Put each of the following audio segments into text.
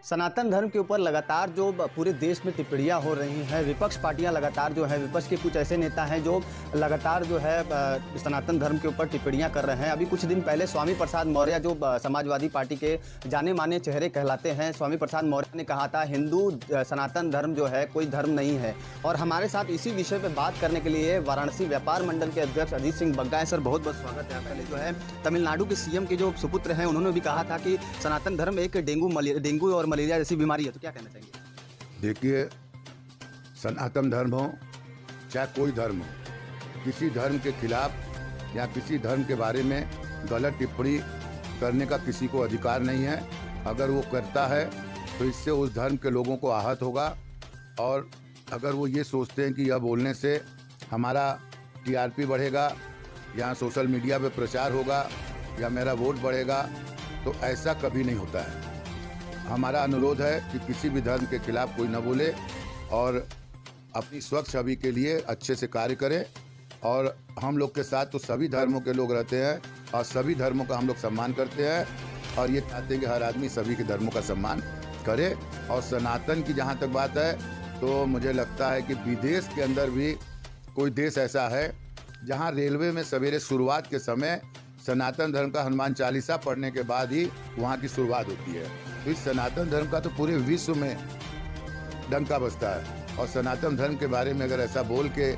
सनातन धर्म के ऊपर लगातार जो पूरे देश में टिप्पणियां हो रही हैं, विपक्ष पार्टियां लगातार जो है, विपक्ष के कुछ ऐसे नेता हैं जो लगातार जो है सनातन धर्म के ऊपर टिप्पणियां कर रहे हैं। अभी कुछ दिन पहले स्वामी प्रसाद मौर्य जो समाजवादी पार्टी के जाने माने चेहरे कहलाते हैं, स्वामी प्रसाद मौर्य ने कहा था हिंदू सनातन धर्म जो है कोई धर्म नहीं है। और हमारे साथ इसी विषय पर बात करने के लिए वाराणसी व्यापार मंडल के अध्यक्ष अजीत सिंह बग्गा है। सर, बहुत बहुत स्वागत है आपका। जो है तमिलनाडु के सीएम के जो सुपुत्र हैं, उन्होंने भी कहा था कि सनातन धर्म एक डेंगू और मलेरिया जैसी बीमारी है, तो क्या कहना चाहेंगे? देखिए, सनातन धर्म हो चाहे कोई धर्म हो, किसी धर्म के खिलाफ या किसी धर्म के बारे में गलत टिप्पणी करने का किसी को अधिकार नहीं है। अगर वो करता है तो इससे उस धर्म के लोगों को आहत होगा, और अगर वो ये सोचते हैं कि यह बोलने से हमारा टीआरपी बढ़ेगा या सोशल मीडिया पे प्रचार होगा या मेरा वोट बढ़ेगा, तो ऐसा कभी नहीं होता है। हमारा अनुरोध है कि किसी भी धर्म के खिलाफ कोई न बोले और अपनी स्वच्छ छवि के लिए अच्छे से कार्य करे। और हम लोग के साथ तो सभी धर्मों के लोग रहते हैं और सभी धर्मों का हम लोग सम्मान करते हैं, और ये चाहते हैं कि हर आदमी सभी के धर्मों का सम्मान करे। और सनातन की जहाँ तक बात है, तो मुझे लगता है कि विदेश के अंदर भी कोई देश ऐसा है जहाँ रेलवे में सवेरे शुरुआत के समय सनातन धर्म का हनुमान चालीसा पढ़ने के बाद ही वहाँ की शुरुआत होती है। तो इस सनातन धर्म का तो पूरे विश्व में डंका बजता है, और सनातन धर्म के बारे में अगर ऐसा बोल के,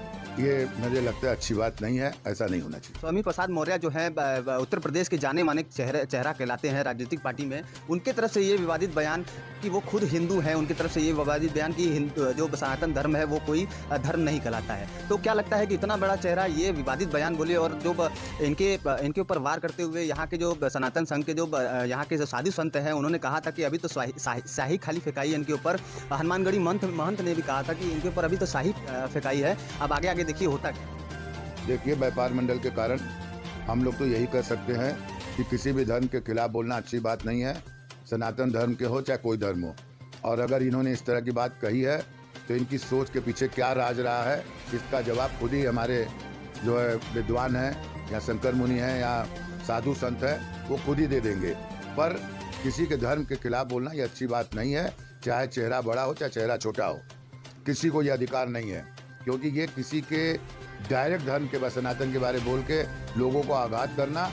ये मुझे लगता है अच्छी बात नहीं है, ऐसा नहीं होना चाहिए। स्वामी प्रसाद मौर्य जो है उत्तर प्रदेश के जाने माने चेहरा कहलाते हैं राजनीतिक पार्टी में, उनके तरफ से ये विवादित बयान कि वो खुद हिंदू हैं, उनकी तरफ से ये विवादित बयान कि जो सनातन धर्म है वो कोई धर्म नहीं कहलाता है। तो क्या लगता है कि इतना बड़ा चेहरा ये विवादित बयान बोले, और जो इनके ऊपर वार करते हुए यहाँ के जो सनातन संघ के जो यहाँ के जो साधु संत हैं, उन्होंने कहा था कि अभी तो शाही खाली फेंकाई है इनके ऊपर। हनुमानगढ़ी महंत ने भी कहा था कि इनके ऊपर अभी तो शाही फेंकाई है, अब आगे देखिए होता क्या। देखिए, व्यापार मंडल के कारण हम लोग तो यही कर सकते हैं कि किसी भी धर्म के खिलाफ बोलना अच्छी बात नहीं है, सनातन धर्म के हो चाहे कोई धर्म हो। और अगर इन्होंने इस तरह की बात कही है तो इनकी सोच के पीछे क्या राज रहा है, इसका जवाब खुद ही हमारे जो है विद्वान हैं या शंकर मुनि हैं या साधु संत हैं, वो खुद ही दे देंगे। पर किसी के धर्म के खिलाफ बोलना ये अच्छी बात नहीं है, चाहे चेहरा बड़ा हो चाहे चेहरा छोटा हो, किसी को ये अधिकार नहीं है। क्योंकि ये किसी के डायरेक्ट धर्म के सनातन के बारे में बोल के लोगों को आघात करना,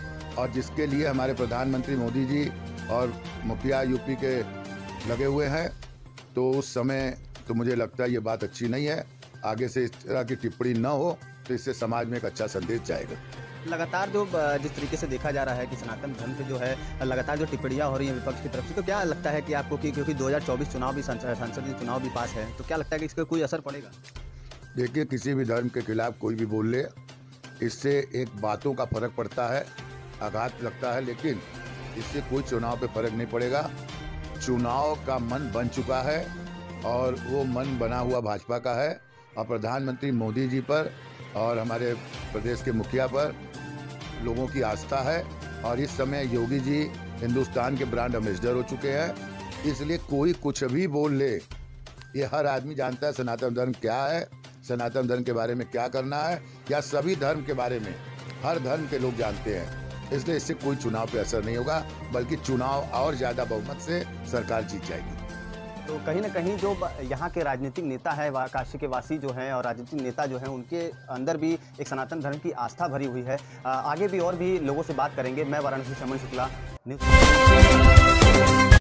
और जिसके लिए हमारे प्रधानमंत्री मोदी जी और मुखिया यूपी के लगे हुए हैं, तो उस समय तो मुझे लगता है ये बात अच्छी नहीं है। आगे से इस तरह की टिप्पणी न हो तो इससे समाज में एक अच्छा संदेश जाएगा। लगातार जो जिस तरीके से देखा जा रहा है कि सनातन धर्म पे जो है लगातार जो टिप्पणियां हो रही हैं विपक्ष की तरफ से, तो क्या लगता है कि आपको कि क्योंकि 2024 चुनाव भी संसदीय चुनाव भी पास है, तो क्या लगता है कि इसका कोई असर पड़ेगा? देखिए, किसी भी धर्म के खिलाफ कोई भी बोल ले, इससे एक बातों का फर्क पड़ता है, आघात लगता है, लेकिन इससे कोई चुनाव पे फर्क नहीं पड़ेगा। चुनाव का मन बन चुका है और वो मन बना हुआ भाजपा का है, और प्रधानमंत्री मोदी जी पर और हमारे प्रदेश के मुखिया पर लोगों की आस्था है। और इस समय योगी जी हिंदुस्तान के ब्रांड एम्बेसडर हो चुके हैं, इसलिए कोई कुछ भी बोल ले, ये हर आदमी जानता है सनातन धर्म क्या है, सनातन धर्म के बारे में क्या करना है, या सभी धर्म के बारे में हर धर्म के लोग जानते हैं। इसलिए इससे कोई चुनाव पे असर नहीं होगा, बल्कि चुनाव और ज़्यादा बहुमत से सरकार जीत जाएगी। तो कहीं ना कहीं जो यहाँ के राजनीतिक नेता है, काशी के वासी जो हैं और राजनीतिक नेता जो हैं, उनके अंदर भी एक सनातन धर्म की आस्था भरी हुई है। आगे भी और भी लोगों से बात करेंगे। मैं वाराणसी से अमन शुक्ला, न्यूज़।